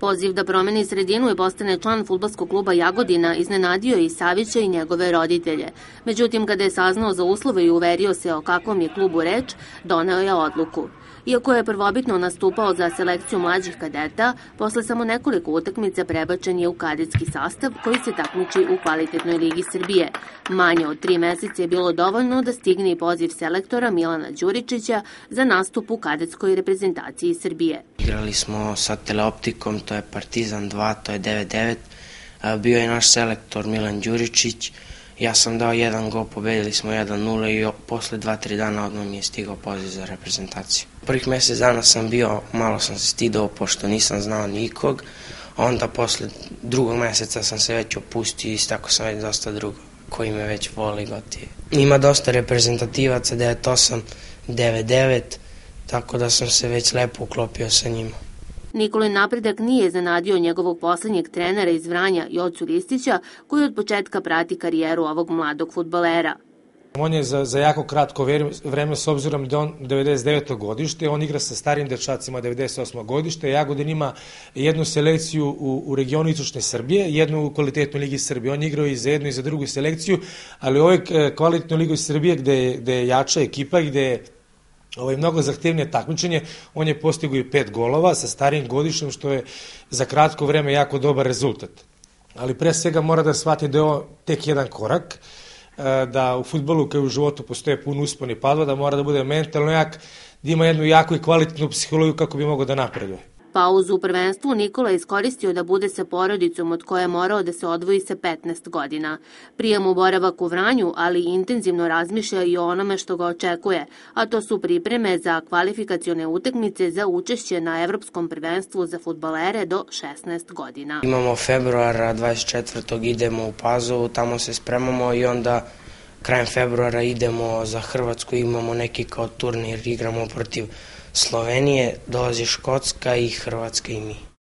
Poziv da promeni sredinu i postane član fudbalskog kluba Jagodina iznenadio je i Savića i njegove roditelje. Međutim, kada je saznao za uslove i uverio se o kakvom je klubu reč, doneo je odluku. Iako je prvobitno nastupao za selekciju mlađih kadeta, posle samo nekoliko utakmica prebačen je u kadetski sastav koji se takmiči u kvalitetnoj ligi Srbije. Manje od 3 meseca je bilo dovoljno da stigne i poziv selektora Milana Đuričića za nastup u kadetskoj reprezentaciji Srbije. Igrali smo sa Teleoptikom, to je Partizan 2, to je 9-9. Bio je naš selektor Milan Đuričić. Ja sam dao 1 gol, pobedili smo 1-0 i posle 2-3 dana odmah mi je stigao poziv za reprezentaciju. Prvih mesec dana sam bio, malo sam se stidao pošto nisam znao nikog, onda posle 2. meseca sam se već opustio i tako sam već dosta drugo koji me već voli gotovo. Ima dosta reprezentativaca, 9-8, 9-9, tako da sam se već lepo uklopio sa njima. Nikolin napredak nije iznenadio njegovog poslednjeg trenera iz Vranja, Jocu Ristića, koji od početka prati karijeru ovog mladog fudbalera. On je za jako kratko vreme, s obzirom da on 99. godište, on igra sa starim dečacima 98. godište. Jagodin ima jednu selekciju u regionu Istočne Srbije, jednu u kvalitetnoj ligi Srbije. On je igrao i za jednu i za drugu selekciju, ali u ovoj kvalitetnoj ligi Srbije gde je jača ekipa, gde je mnogo zahtevnije takmičenje, on je postigao i 5 golova sa starijim godištem, što je za kratko vreme jako dobar rezultat. Ali pre svega mora da shvati da je ovo tek jedan korak, da u fudbalu kao i u životu postoje pun uspon i padova, da mora da bude mentalno jak, da ima jednu jaku i kvalitetnu psihologiju kako bi mogao da napreduje. Pauzu u prvenstvu Nikola je iskoristio da bude sa porodicom od koje je morao da se odvoji sa 15 godina. Prije mu boravak u Vranju, ali intenzivno razmišlja i o onome što ga očekuje, a to su pripreme za kvalifikacione utakmice za učešće na Evropskom prvenstvu za fudbalere do 16 godina. Imamo februara 24. idemo u Pazovu, tamo se spremamo i onda krajem februara idemo za Hrvatsku, imamo neki kao turnir, igramo protiv Slovenije, dolazi Škotska i Hrvatska i mi.